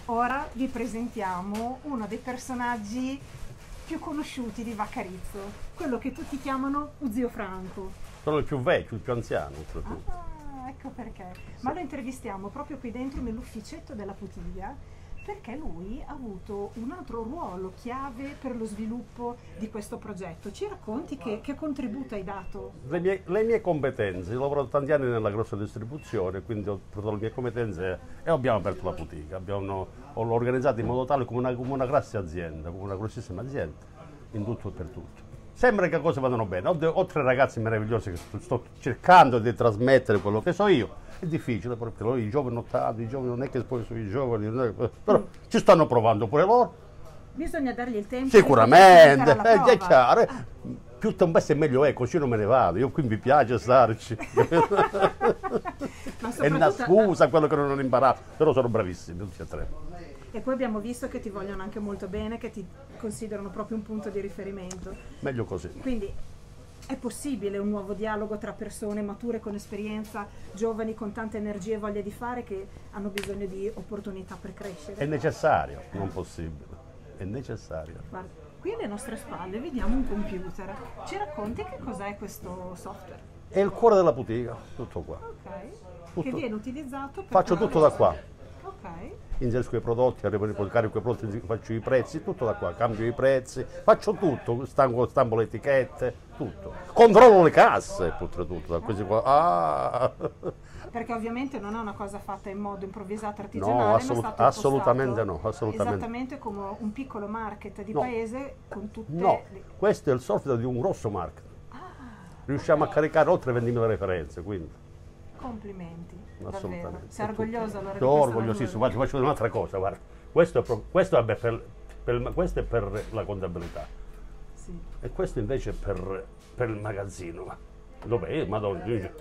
ora vi presentiamo uno dei personaggi più conosciuti di Vaccarizzo, quello che tutti chiamano Zio Franco. Sono il più vecchio, il più anziano. Ah, ecco perché. Ma lo intervistiamo proprio qui dentro nell'ufficetto della Putiga, perché lui ha avuto un altro ruolo chiave per lo sviluppo di questo progetto. Ci racconti che contributo hai dato? Le mie competenze, io ho lavorato tanti anni nella grossa distribuzione, quindi ho portato le mie competenze e abbiamo aperto la Putiga. L'ho organizzata in modo tale come una classe azienda, come una grossissima azienda, in tutto e per tutto. Sembra che cose vadano bene, ho tre ragazzi meravigliosi che sto cercando di trasmettere quello che so io. È difficile perché loro, i giovani non è che poi sono i giovani, però ci stanno provando pure loro. Bisogna dargli il tempo. Sicuramente, è chiaro. Più tempo è meglio è, così non me ne vado. Io qui mi piace starci. È una scusa quello che non ho imparato, però sono bravissimi tutti e tre. E poi abbiamo visto che ti vogliono anche molto bene, che ti considerano proprio un punto di riferimento. Meglio così. Quindi è possibile un nuovo dialogo tra persone mature con esperienza, giovani con tanta energia e voglia di fare, che hanno bisogno di opportunità per crescere? È necessario, non possibile. È necessario. Guarda, qui alle nostre spalle vediamo un computer. Ci racconti che cos'è questo software? È il cuore della Putiga, tutto qua. Ok. Tutto. Che viene utilizzato per... Faccio tutto da qua. Ok. Inserisco i prodotti, carico i prodotti, faccio i prezzi, tutto da qua, cambio i prezzi, faccio tutto, stampo le etichette, tutto. Controllo le casse, oltretutto, da questi qua. Ah. Perché ovviamente non è una cosa fatta in modo improvvisato, artigianale, No, ma è stato assolutamente impostato no, assolutamente. esattamente come un piccolo market di No. paese con tutte No, le... questo è il software di un grosso market. Riusciamo a caricare oltre 20.000 referenze, quindi. Complimenti, davvero. Assolutamente. Sei orgoglioso allora di Sono questo orgogliosissimo. lavoro? Faccio un'altra cosa, guarda. Questo è per la contabilità. Sì. E questo invece è per il magazzino. Dov'è? Madonna. Okay.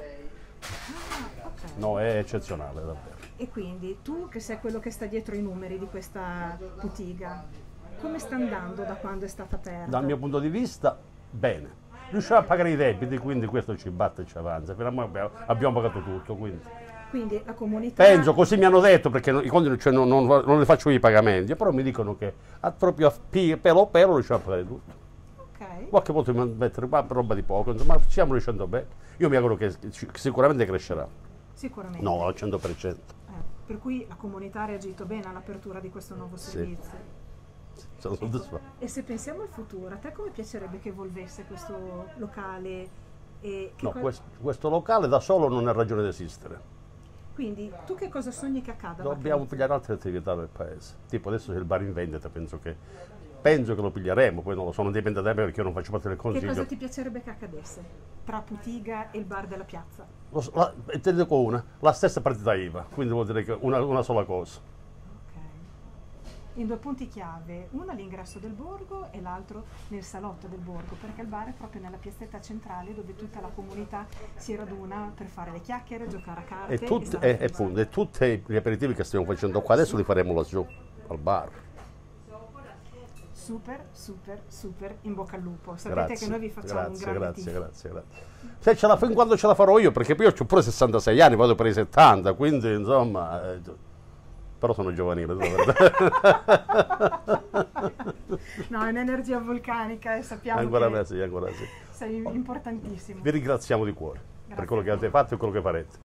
No, è eccezionale, davvero. E quindi tu che sei quello che sta dietro i numeri di questa Putiga, come sta andando da quando è stata aperta? Dal mio punto di vista, bene. Riusciamo a pagare i debiti, quindi questo ci batte e ci avanza. Abbiamo pagato tutto, quindi. Quindi la comunità... Penso, così mi hanno detto, perché i conti cioè, non li faccio io i pagamenti, però mi dicono che proprio a pelo a pelo riusciamo a pagare tutto. Ok. Qualche volta mi mettere roba di poco, ma stiamo riuscendo bene. Io mi auguro che sicuramente crescerà. Sicuramente. No, al 100%. Per cui la comunità ha reagito bene all'apertura di questo nuovo servizio. Sono soddisfatto. E se pensiamo al futuro, a te come piacerebbe che evolvesse questo locale? E che No, questo locale da solo non ha ragione di esistere. Quindi tu che cosa sogni che accada? Dobbiamo pigliare altre attività del paese. Tipo adesso c'è il bar in vendita, penso che lo piglieremo, poi non lo so, non dipende da me perché io non faccio parte del consiglio. Che cosa ti piacerebbe che accadesse tra Putiga e il bar della piazza? Te ne dico la stessa partita IVA, quindi vuol dire che una sola cosa. In due punti chiave, uno all'ingresso del borgo e l'altro nel salotto del borgo, perché il bar è proprio nella piazzetta centrale dove tutta la comunità si raduna per fare le chiacchiere, giocare a carte E tutti gli aperitivi che stiamo facendo qua adesso li faremo laggiù, al bar. Super, super, super, in bocca al lupo. Sapete che noi vi facciamo un grande tifo. Grazie. Se fin quando ce la farò io, perché poi io ho pure 66 anni, vado per i 70, quindi insomma... Però sono giovanile, No, è un'energia vulcanica e sappiamo ancora che sì. sei importantissimo. Vi ringraziamo di cuore per quello che avete fatto e quello che farete.